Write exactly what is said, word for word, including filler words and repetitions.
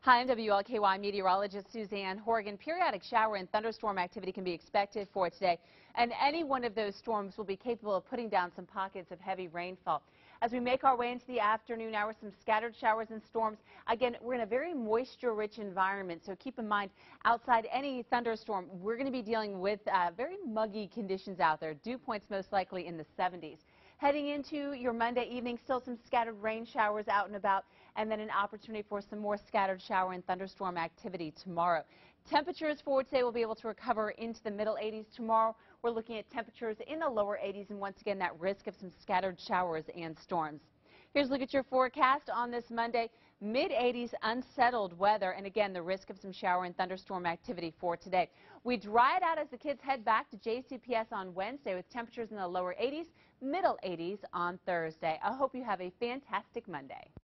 Hi, I'm W L K Y meteorologist Suzanne Horgan. Periodic shower and thunderstorm activity can be expected for today, and any one of those storms will be capable of putting down some pockets of heavy rainfall. As we make our way into the afternoon hours, some scattered showers and storms. Again, we're in a very moisture-rich environment, so keep in mind, outside any thunderstorm, we're going to be dealing with uh, very muggy conditions out there. Dew points most likely in the seventies. Heading into your Monday evening, still some scattered rain showers out and about, and then an opportunity for some more scattered shower and thunderstorm activity tomorrow. Temperatures for today will be able to recover into the middle eighties tomorrow. We're looking at temperatures in the lower eighties, and once again, that risk of some scattered showers and storms. Here's a look at your forecast on this Monday. mid eighties unsettled weather, and again, the risk of some shower and thunderstorm activity for today. We dry it out as the kids head back to J C P S on Wednesday with temperatures in the lower eighties, middle eighties on Thursday. I hope you have a fantastic Monday.